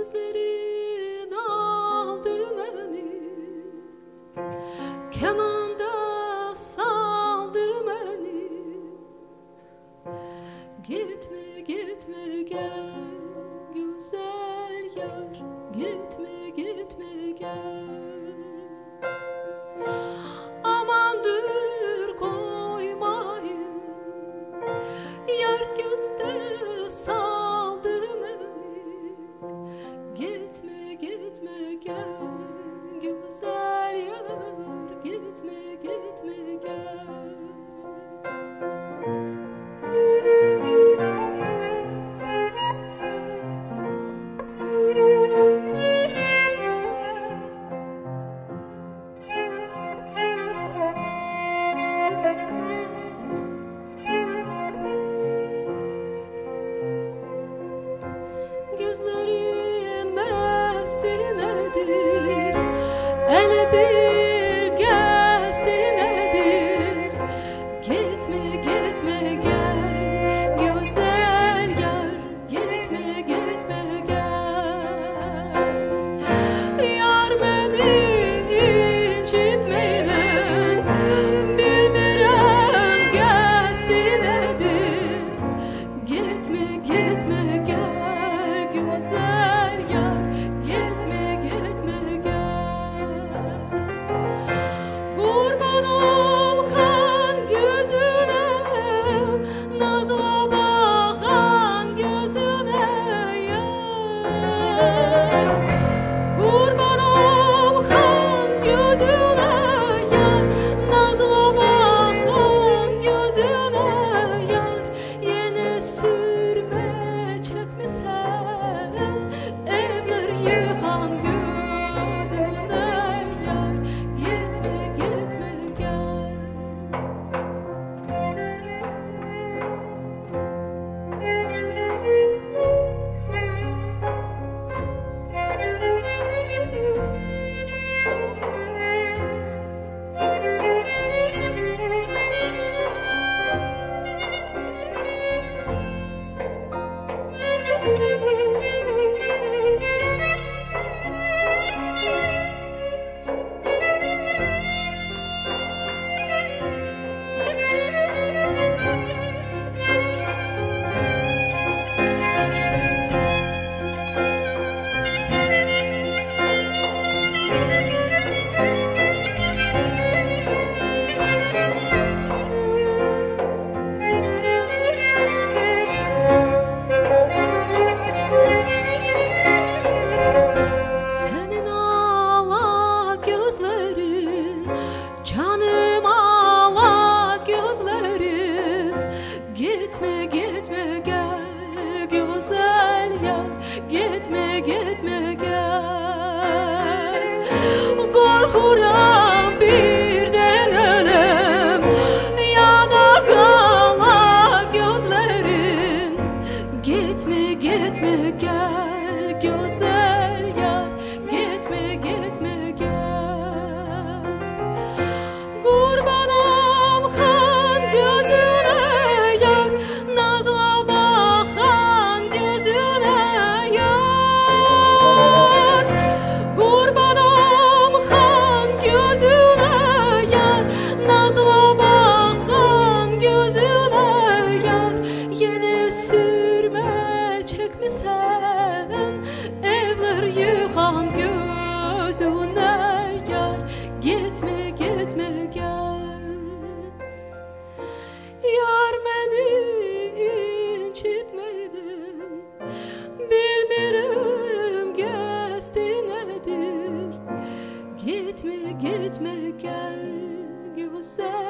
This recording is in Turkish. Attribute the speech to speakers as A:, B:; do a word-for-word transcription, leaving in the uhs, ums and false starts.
A: Gözlerin aldı beni, kemanda saldı beni. Gitme gitme gel güzel yar, gitme gitme gel. Amandır koymayın, yar gözde saldı beni. Gitme gitme gel güzel yar, gitme gitme gel. Gözlerin mestinedir, ele bir gestinedir. Gitme gitme gel güzel yar, gitme gitme gel. Yar beni incitmeyin, bilmirem gestinedir. Gitme gitme gel güzel yar, gitme gitme gel. Kurban olhan gözüne, nazla bakan gözüne yar. Kurban olhan gözüne yar, nazla bakan gözüne yar. Yeni sürme çekmişsen, evler yıkan gözüne yar. Gitme gitme gel. Senin ağla gözlerin, canım ağla gözlerin. Gitme gitme gel güzel yar, gitme gitme gel. Korkuram birden ölem, ya da kala gözlerin. Gitme gitme gel güzel yar, gitme gitme gel. Kurbanım han gözüne yar, nazla bakan gözüne yar. Kurbanım han gözüne yar, nazla bakan gözüne yar. Yeni sürme çekmişsen, evler yıkan gözüne yar. Gitme gitme gel. Yar beni incitmeydin, bilmirem gesti nedir. Gitme gitme gel güzel